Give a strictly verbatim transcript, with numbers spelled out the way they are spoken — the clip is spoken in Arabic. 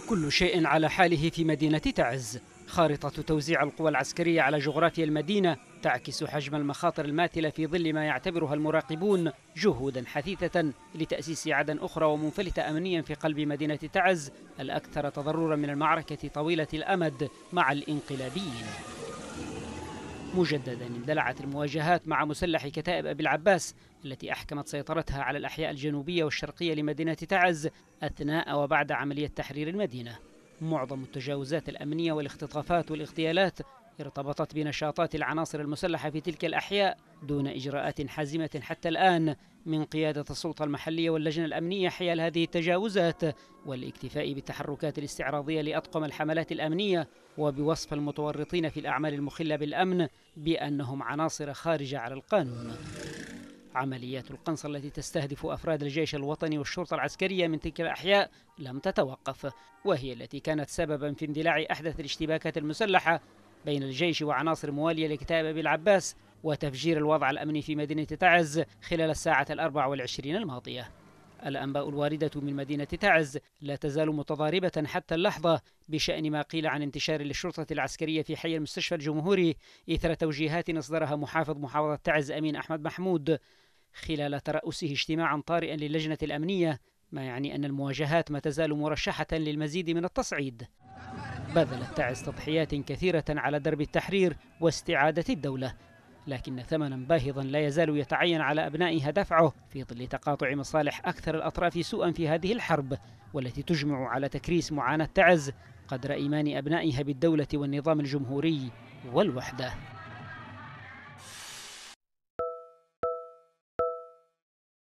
كل شيء على حاله في مدينة تعز. خارطة توزيع القوى العسكرية على جغرافيا المدينة تعكس حجم المخاطر الماثلة في ظل ما يعتبرها المراقبون جهودا حثيثة لتأسيس عدن أخرى ومنفلتة أمنيا في قلب مدينة تعز الأكثر تضررا من المعركة طويلة الأمد مع الانقلابيين. مجددا اندلعت المواجهات مع مسلح كتائب أبي العباس التي أحكمت سيطرتها على الأحياء الجنوبية والشرقية لمدينة تعز أثناء وبعد عملية تحرير المدينة. معظم التجاوزات الأمنية والاختطافات والاغتيالات ارتبطت بنشاطات العناصر المسلحة في تلك الأحياء دون إجراءات حازمة حتى الآن من قيادة السلطة المحلية واللجنة الأمنية حيال هذه التجاوزات، والاكتفاء بالتحركات الاستعراضية لأطقم الحملات الأمنية، وبوصف المتورطين في الأعمال المخلة بالأمن بأنهم عناصر خارجة على القانون. عمليات القنص التي تستهدف أفراد الجيش الوطني والشرطة العسكرية من تلك الأحياء لم تتوقف، وهي التي كانت سببا في اندلاع أحدث الاشتباكات المسلحة بين الجيش وعناصر موالية لكتائب أبي العباس وتفجير الوضع الأمني في مدينة تعز خلال الساعة الأربع والعشرين الماضية. الأنباء الواردة من مدينة تعز لا تزال متضاربة حتى اللحظة بشأن ما قيل عن انتشار للشرطة العسكرية في حي المستشفى الجمهوري إثر توجيهات أصدرها محافظ محافظة تعز أمين أحمد محمود خلال ترأسه اجتماعا طارئا للجنة الأمنية، ما يعني أن المواجهات ما تزال مرشحة للمزيد من التصعيد. بذلت تعز تضحيات كثيرة على درب التحرير واستعادة الدولة، لكن ثمنا باهظا لا يزال يتعين على أبنائها دفعه في ظل تقاطع مصالح أكثر الأطراف سوءا في هذه الحرب، والتي تجمع على تكريس معاناة تعز قدر إيمان أبنائها بالدولة والنظام الجمهوري والوحدة.